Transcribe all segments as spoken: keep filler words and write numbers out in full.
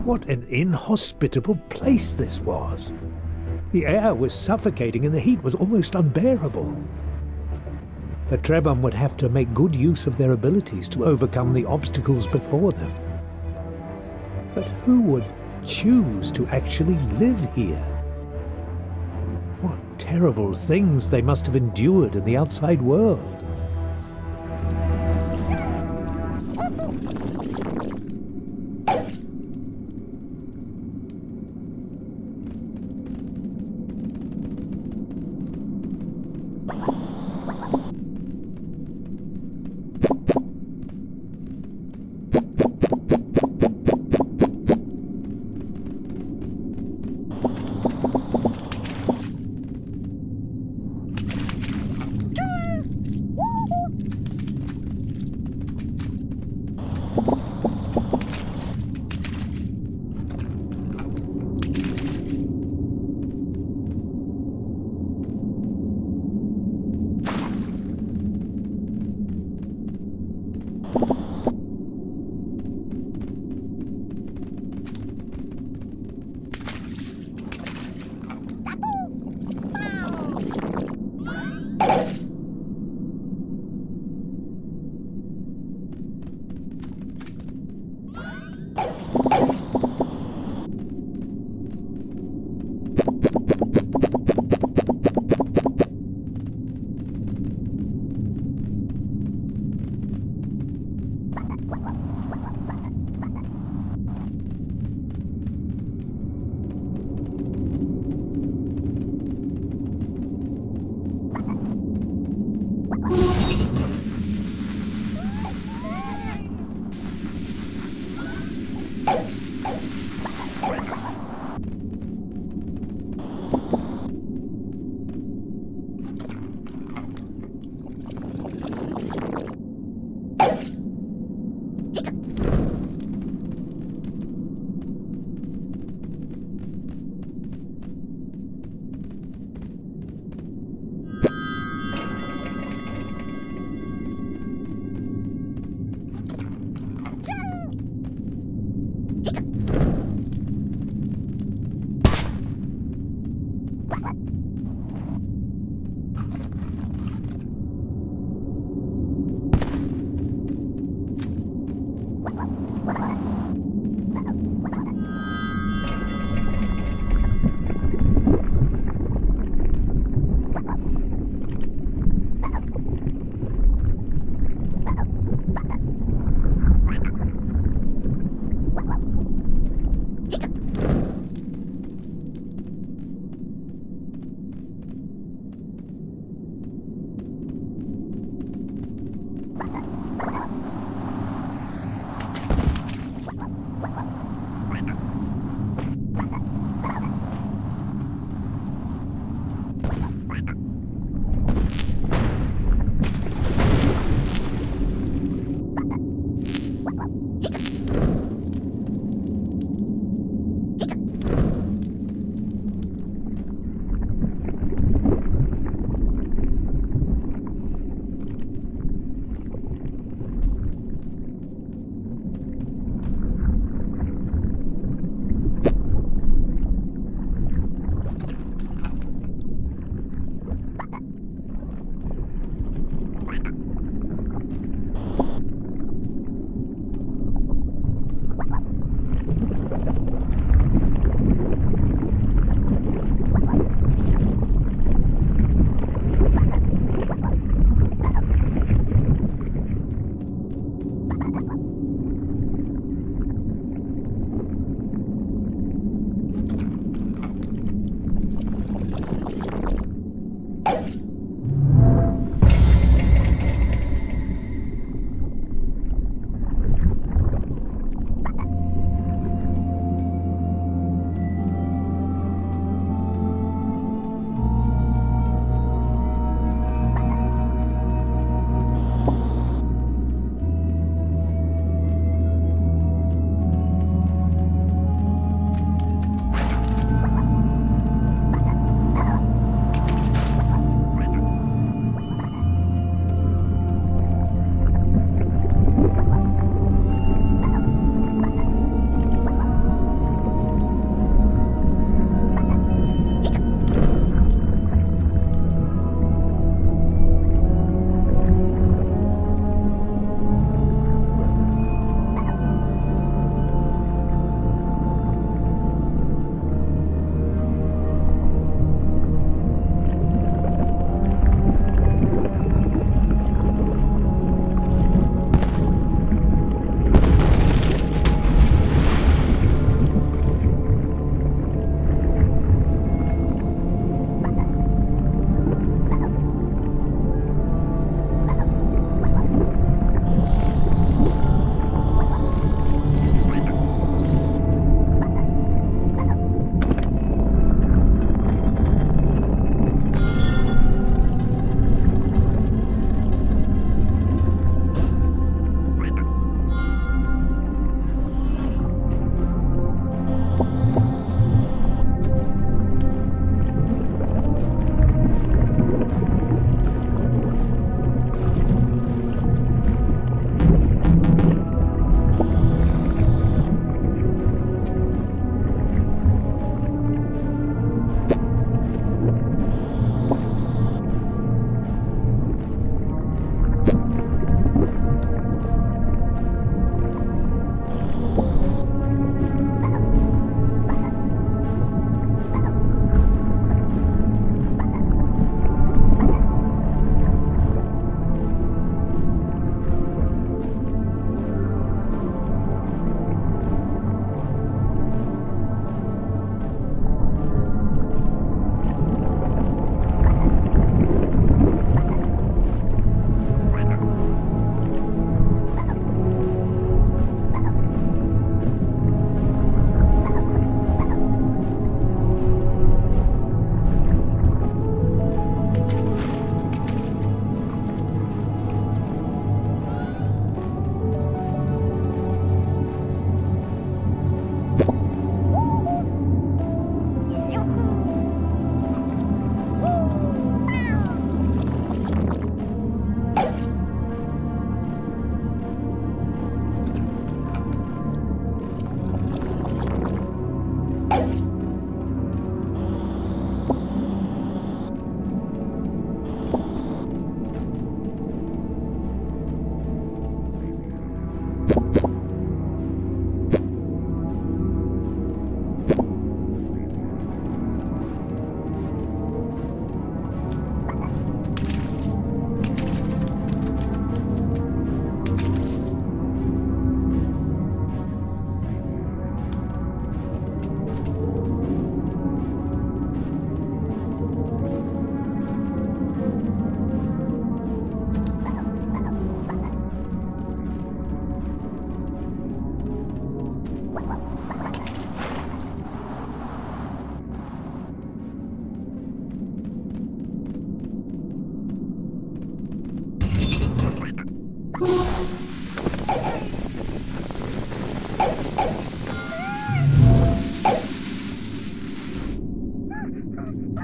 What an inhospitable place this was. The air was suffocating and the heat was almost unbearable. The Trebhum would have to make good use of their abilities to overcome the obstacles before them. But who would choose to actually live here? What terrible things they must have endured in the outside world.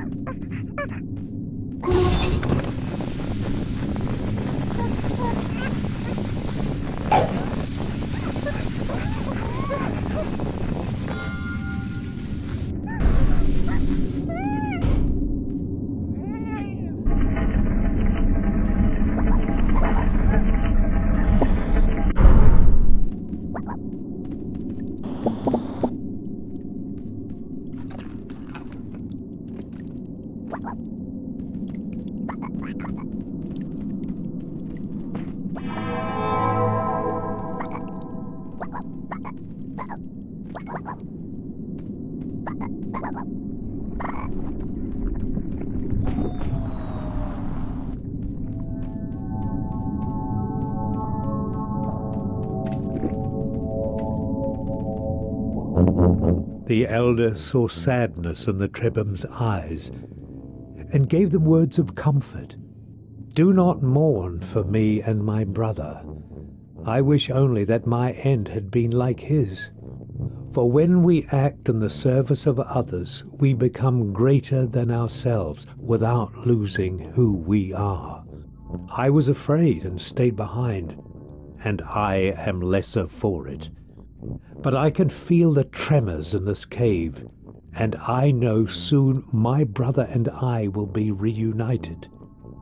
The elder saw sadness in the Trebhums' eyes and gave them words of comfort. "Do not mourn for me and my brother. I wish only that my end had been like his. For when we act in the service of others, we become greater than ourselves without losing who we are. I was afraid and stayed behind, and I am lesser for it. But I can feel the tremors in this cave, and I know soon my brother and I will be reunited.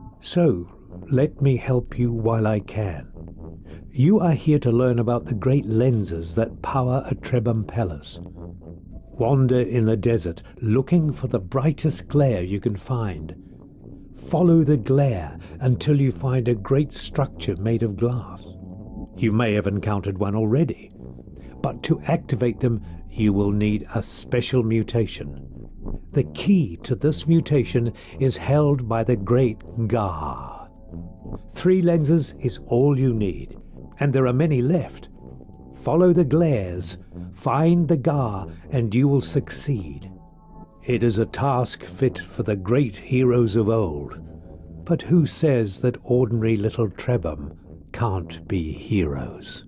So let me help you while I can. You are here to learn about the great lenses that power a Trebhum palace. Wander in the desert, looking for the brightest glare you can find. Follow the glare until you find a great structure made of glass. You may have encountered one already, but to activate them, you will need a special mutation. The key to this mutation is held by the great Gar. Three lenses is all you need, and there are many left. Follow the glares, find the Gar, and you will succeed. It is a task fit for the great heroes of old. But who says that ordinary little Trebhum can't be heroes?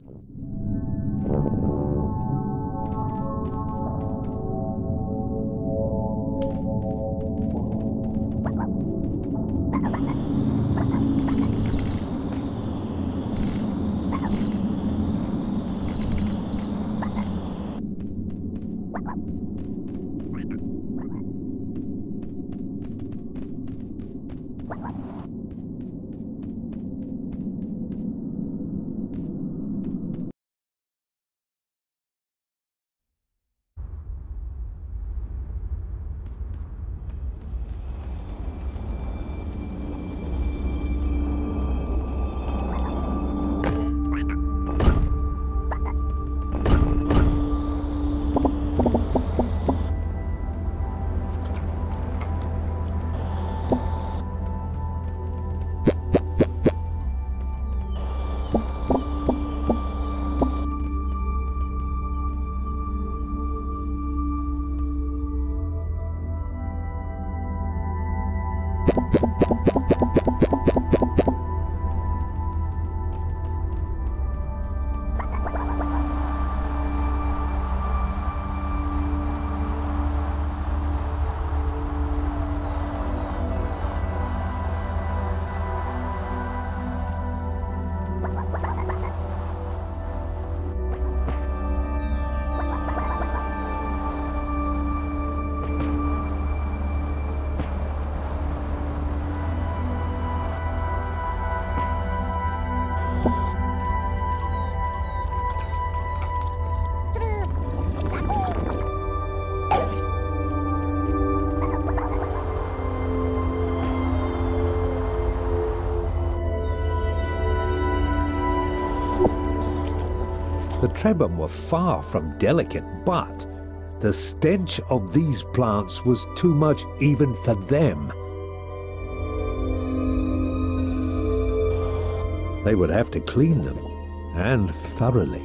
The Trebhum were far from delicate, but the stench of these plants was too much even for them. They would have to clean them, and thoroughly.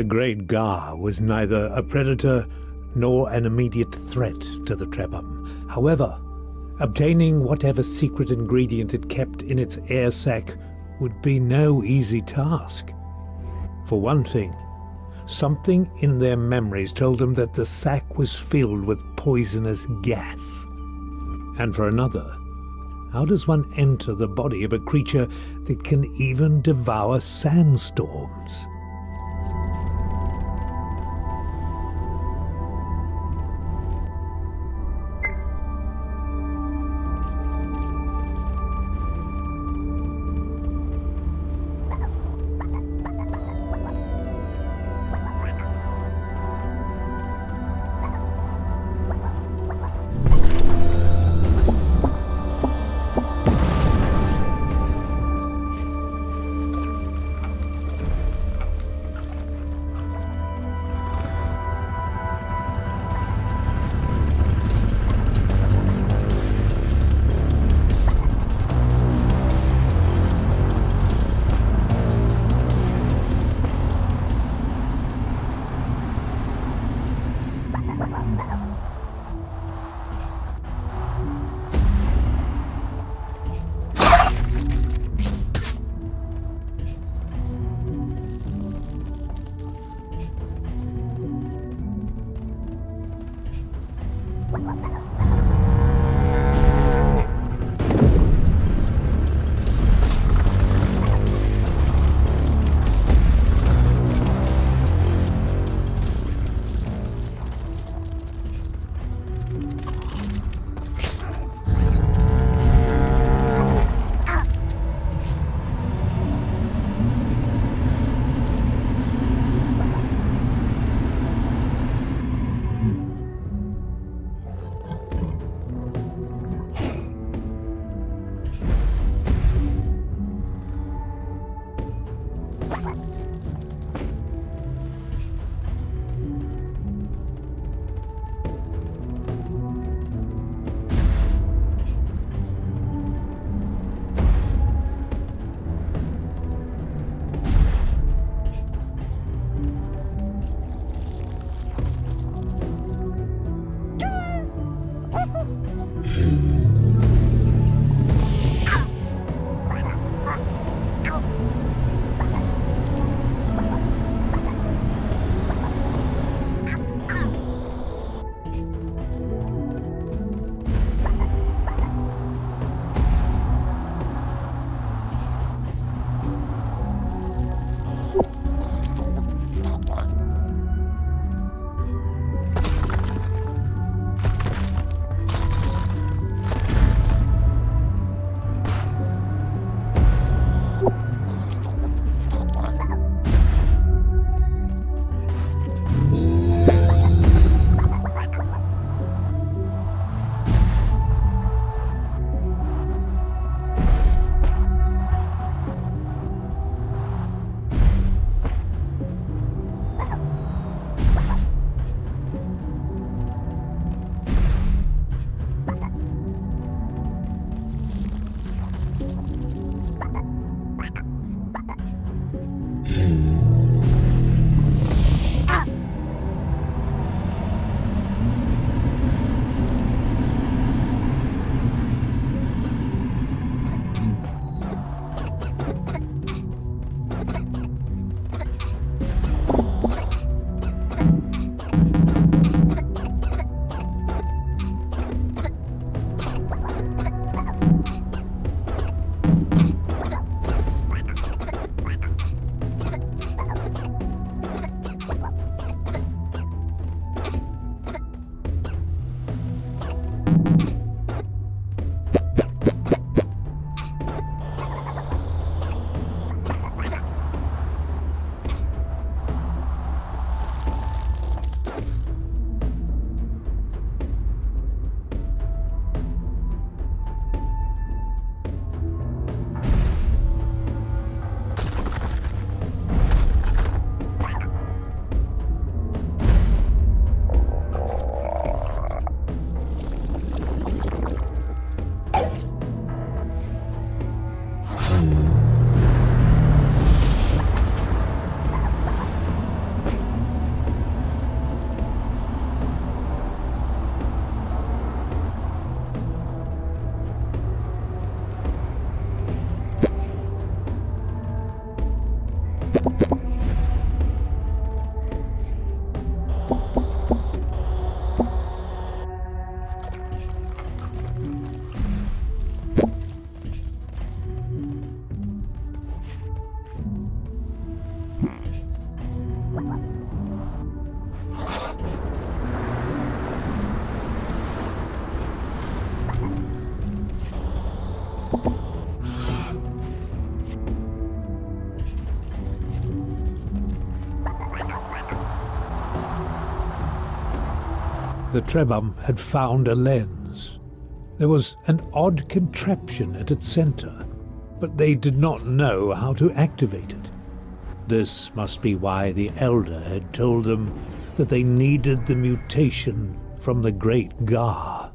Great Gar was neither a predator nor an immediate threat to the Trebhum. However, obtaining whatever secret ingredient it kept in its air sac would be no easy task. For one thing, something in their memories told them that the sac was filled with poisonous gas. And for another, how does one enter the body of a creature that can even devour sandstorms? Trebhum had found a lens. There was an odd contraption at its center, but they did not know how to activate it. This must be why the Elder had told them that they needed the mutation from the Great Gar.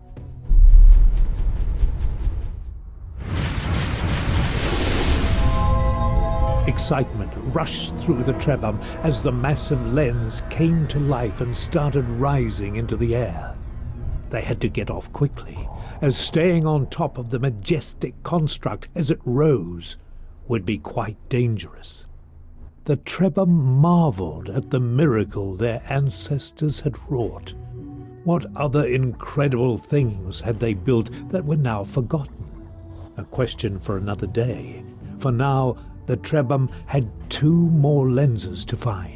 Excitement rushed through the Trebhum as the massive lens came to life and started rising into the air. They had to get off quickly, as staying on top of the majestic construct as it rose would be quite dangerous. The Trebhum marveled at the miracle their ancestors had wrought. What other incredible things had they built that were now forgotten? A question for another day. For now, the Trebhum had two more lenses to find.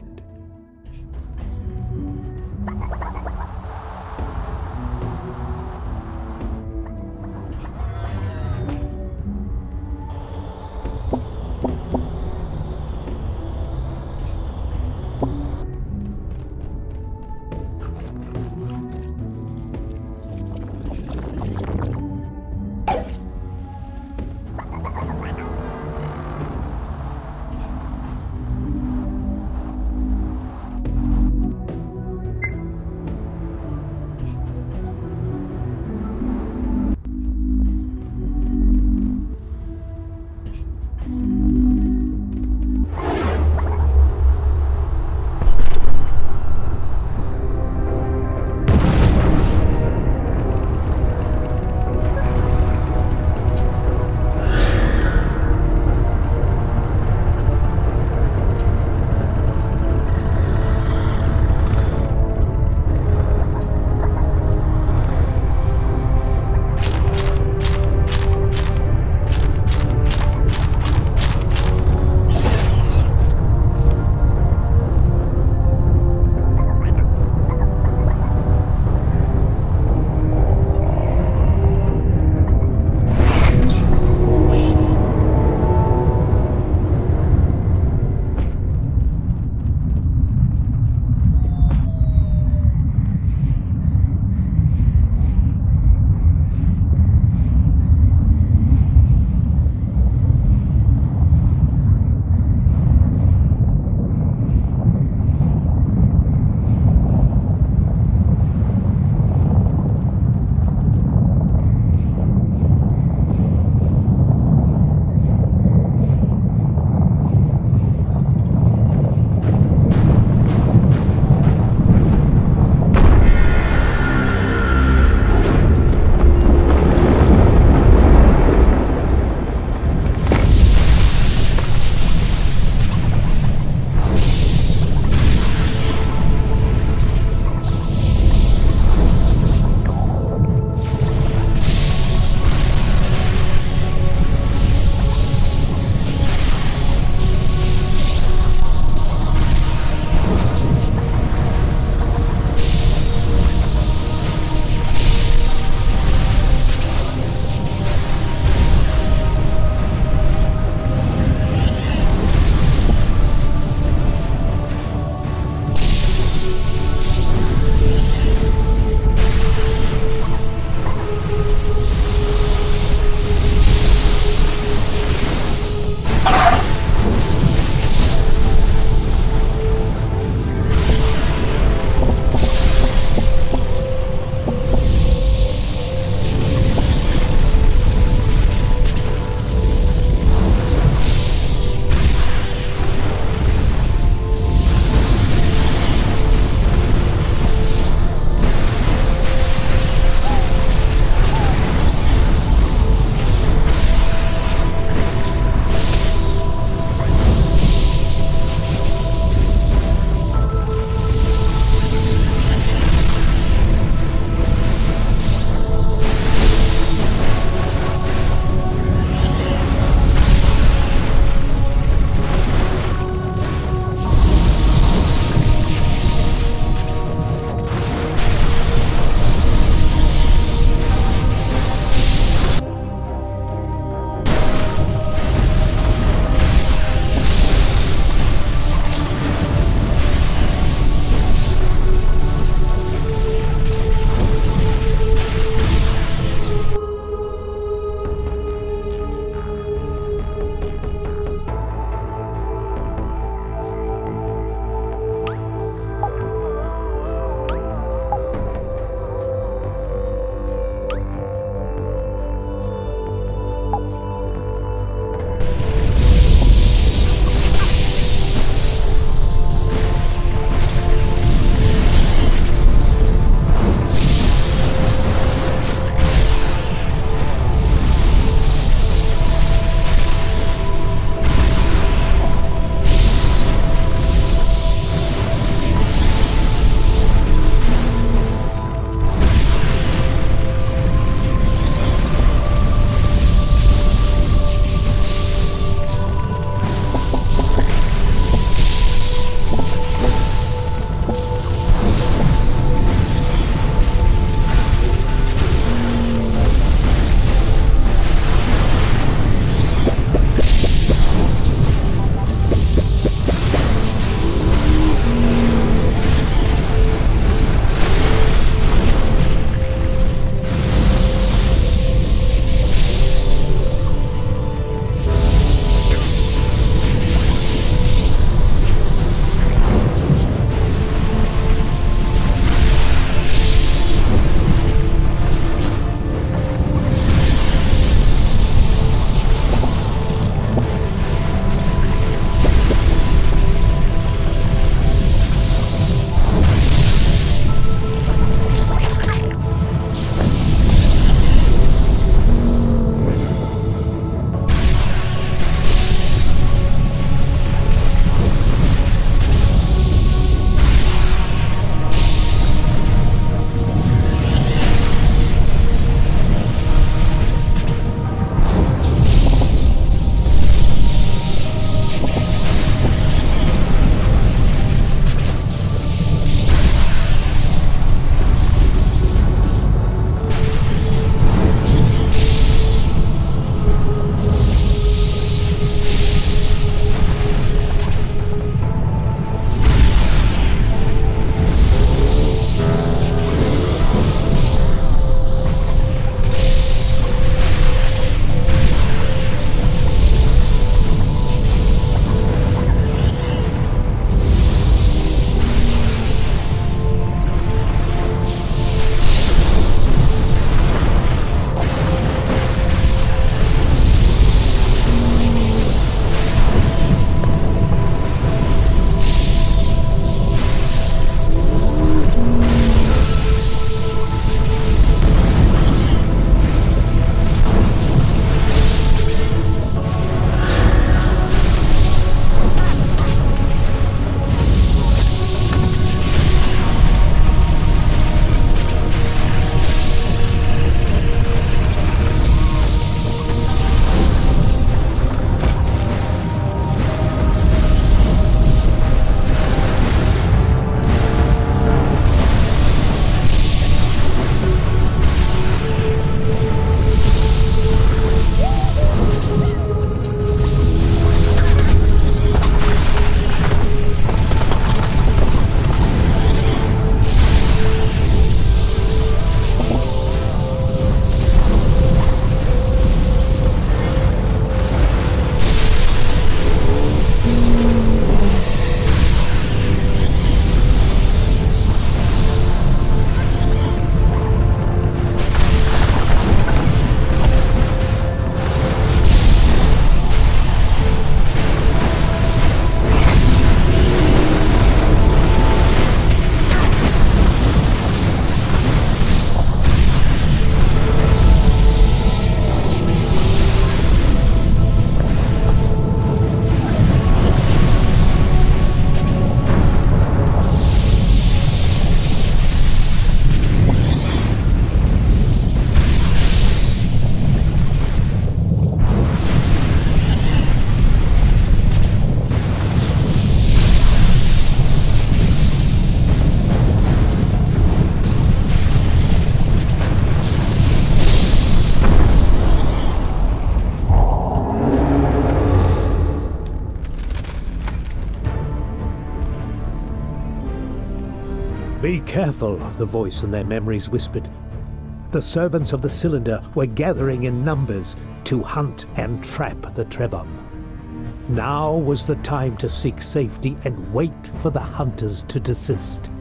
"Be careful," the voice in their memories whispered. The servants of the cylinder were gathering in numbers to hunt and trap the Trebhum. Now was the time to seek safety and wait for the hunters to desist.